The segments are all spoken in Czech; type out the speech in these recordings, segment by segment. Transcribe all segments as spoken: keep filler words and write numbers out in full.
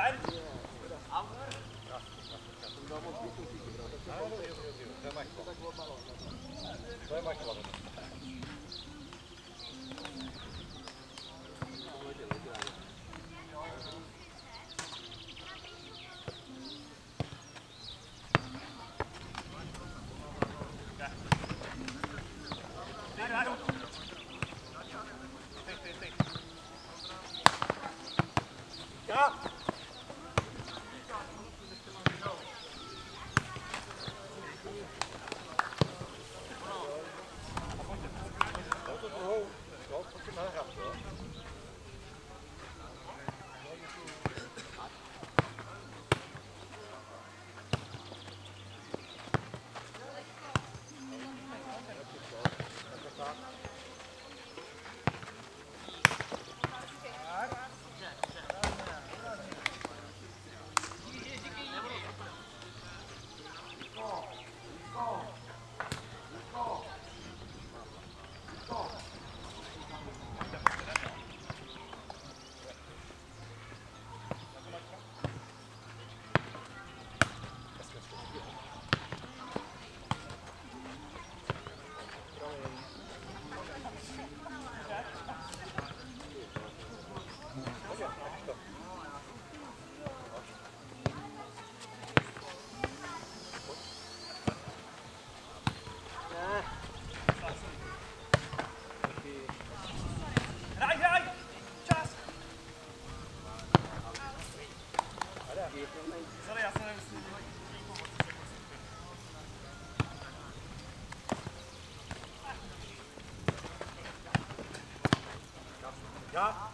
Já?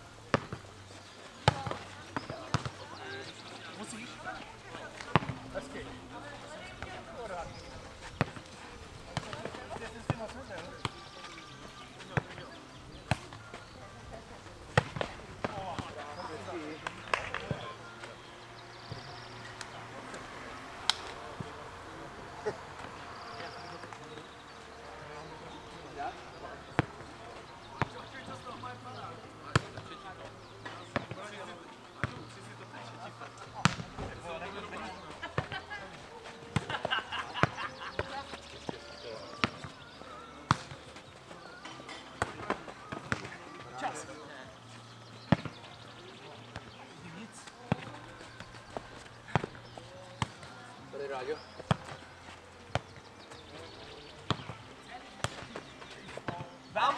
Musíš? Hezky. Pořád. Jestli jsi moc neřel. Radio. Dám?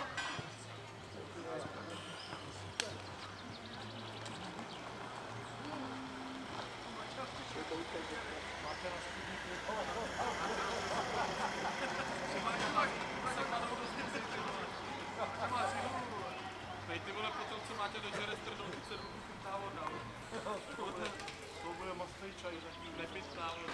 Ty vole, potom co máte do žerestr do ruce, do ruce návod dál. To bude mastej čaj, taký nepit návod.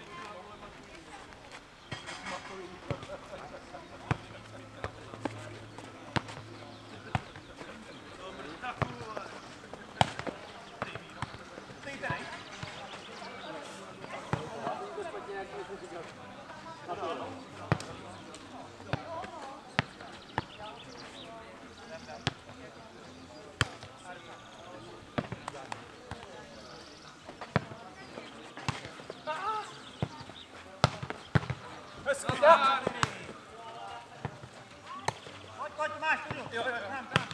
Pojď, pojď, máš, jo, jo, jo, tam, tam.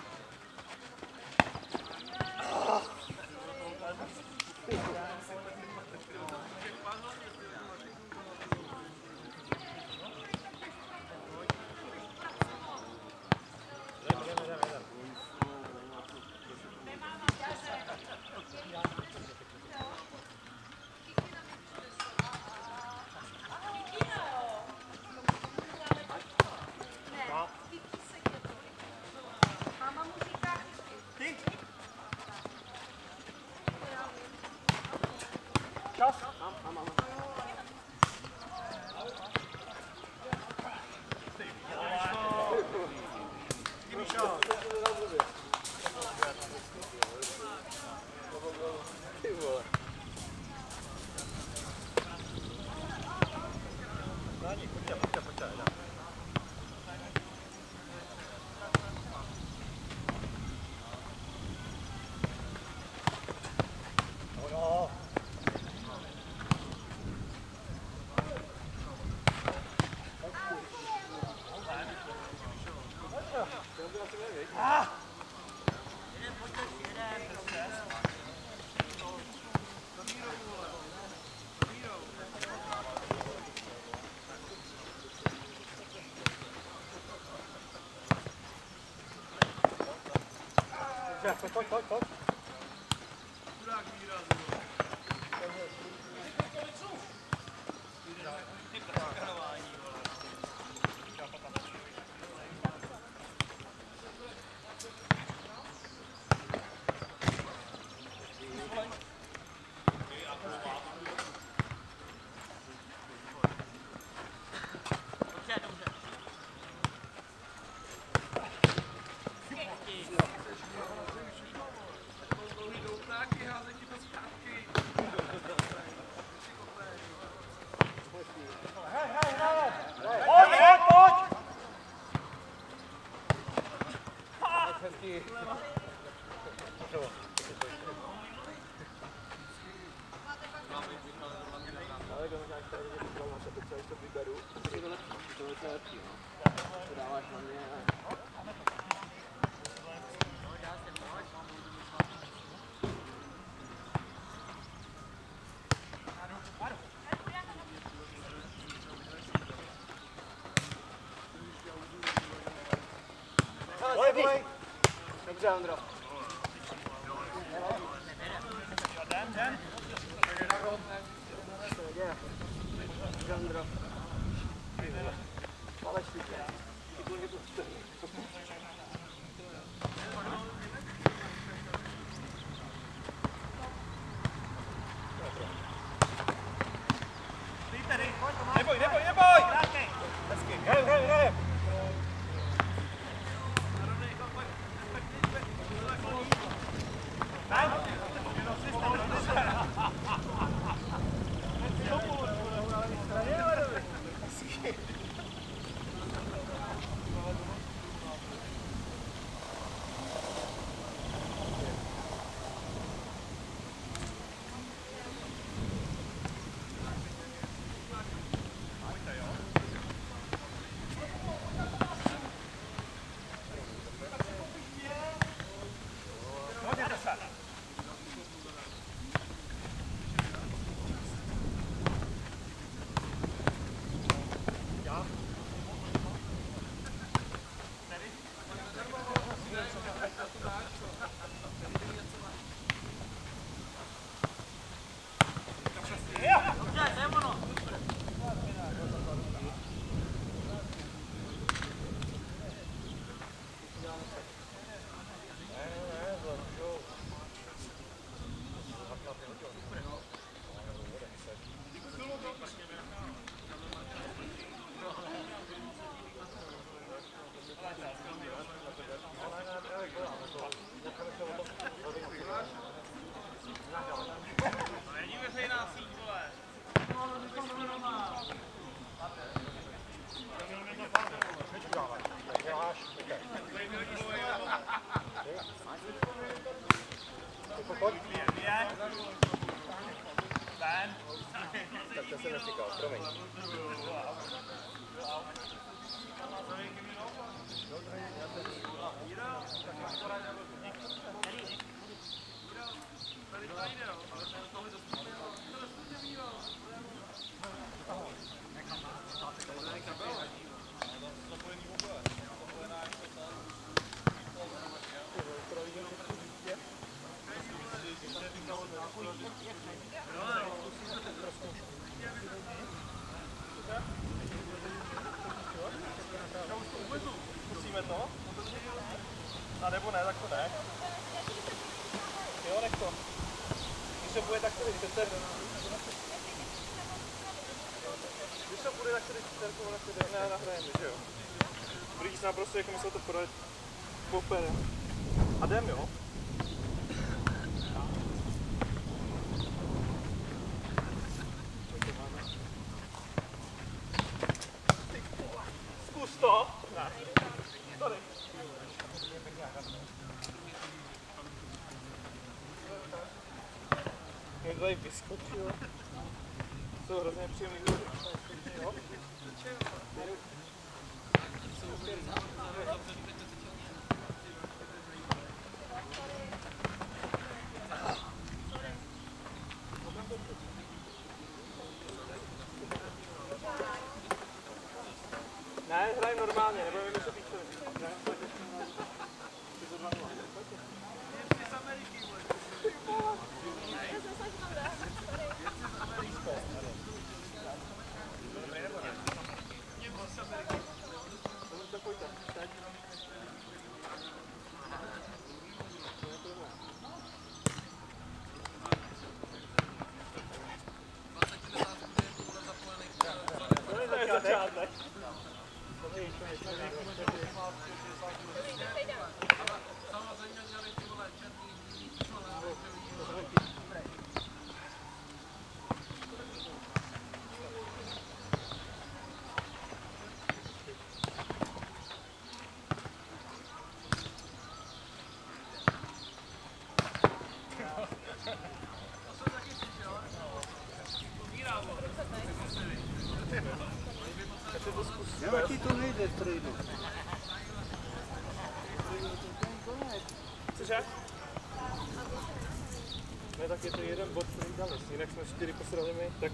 Máma mu říká, Ty? Pojď, pojď, pojď, pojď. Chudák výrazný. Dobře, Ondro. Den, den. Dobře, Ondro. Falešník. Neboj, neboj, neboj! Hezky, hej, hej, hej! Tak to jsem nečekal, promiň. Zkusíme to? A nebo ne, tak to ne. Jo, nech to. Když to bude, tak to vyčtete. Když to bude, tak to vyčtete, ona se jde, ne, nahrajeme, že jo? Budí se nám prostě, jako my se to projet popere. A jdem, jo? Zkus to. Ne. Sorry. Mě tady vyskočilo. Jsou hrozně příjemný lidi. Jo? Ne, hrajem normálně, nebudeme mi se píčovat. Dobře? Ne, tak je to jeden bod, který dali. Jinak jsme čtyři posrali my, tak...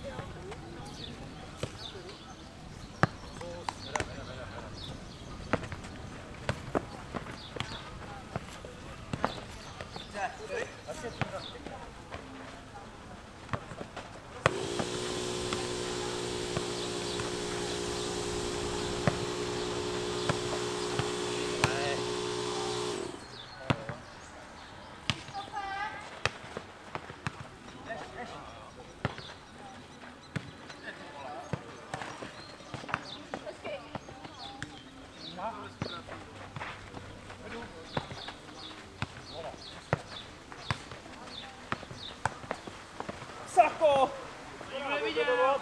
Sako! Nikdo neviděl!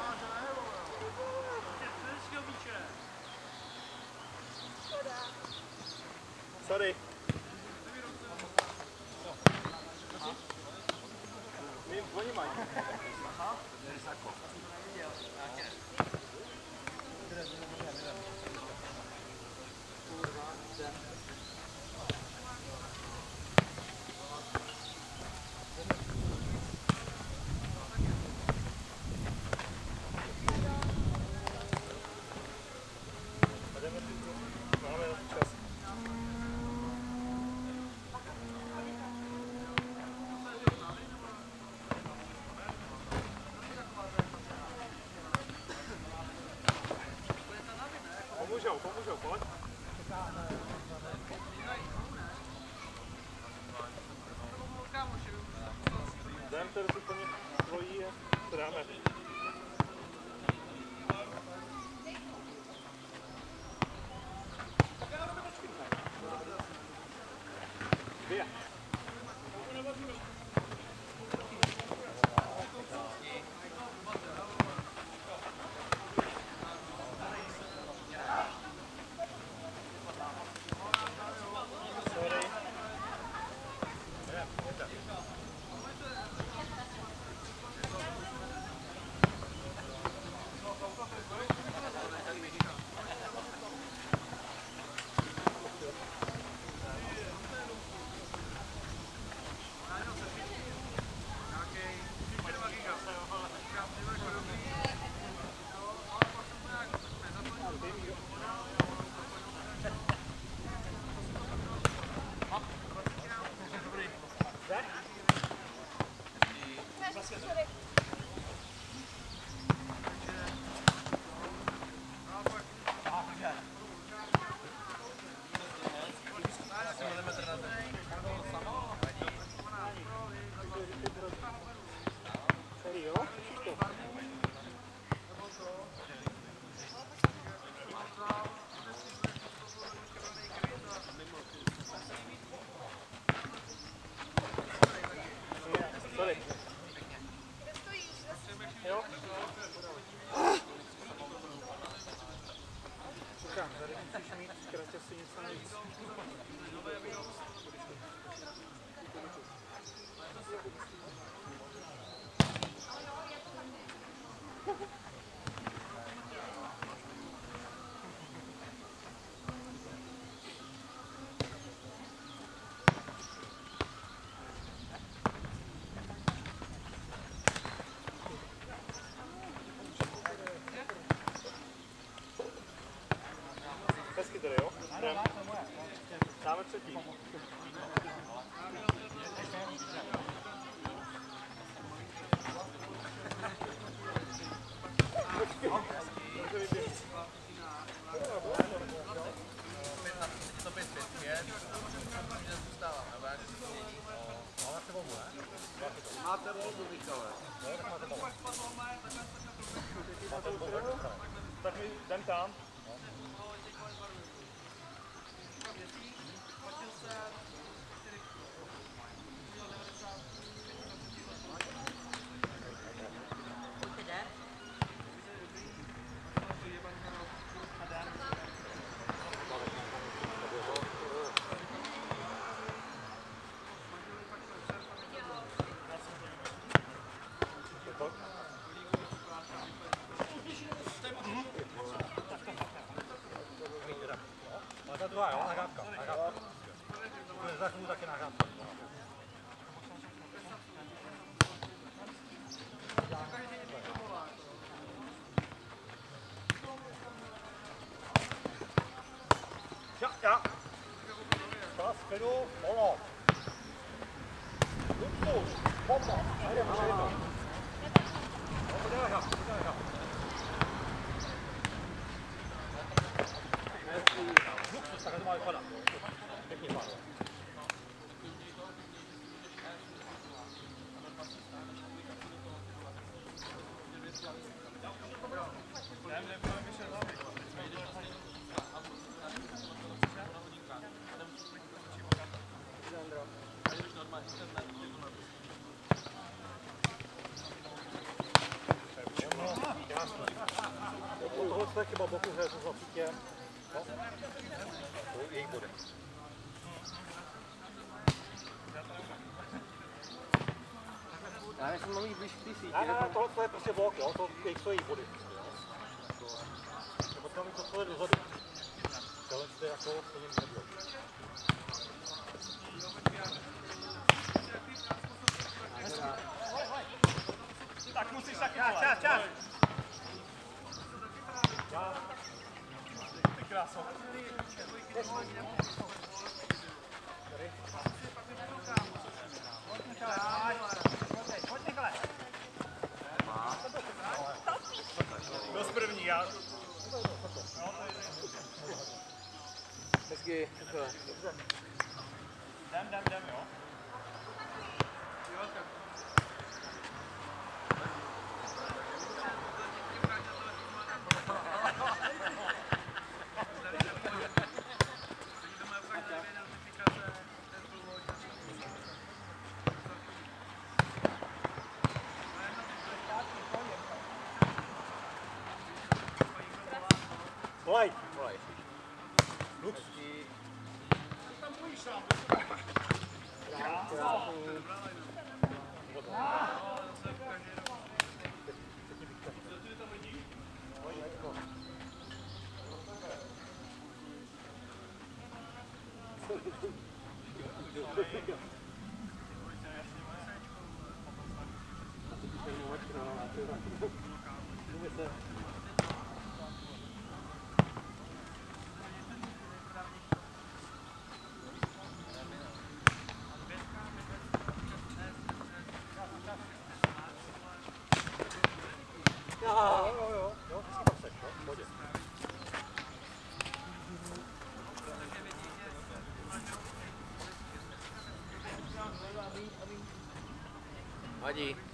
Sorry. Oni mají. Aha. Máme čas. Pomůžou, pomůžou, pojď. Jdem, tady si plně tvojí a to dáme. Dvě. Sorry. Kde stojíš? Jo? Říkám, tady musíš mít zkrátka si něco navíc. Hezky tady, jo? Dáme třetí. Máte volbu, Michale. Tak my jdem tam. Ta druhá, jo, nahrávka. Za chvíli taky nahrám. Ja, ja. Čas, klidu, volno. Luxus, bomba. Jdeme, jdeme. Pojďme hrát, pojďme hrát. Luxus, takhle to má vypadat. Pěkně pánové. Tohle je chyba boku, že je to zlatítě. No. To jejich body. Já myslím, mám jít blíž k té síti. Ne, ne, tohle je prostě blok, jo, to jejich jsou jejich body. Nebo tam mít to celé dozadu. Tohle je jako stejně nebylo. Tak musíš taky čas, čas, čas. Ty kráso. Pojď, Nikole. Byl z první, já. Hezky. Jdem, jdem, jdem, jo. Volaj. Volaj. Lux. Tam bojíš sám. Jo, jo, jo, jo, ty si tam seš, jo, v bodě. Vadí.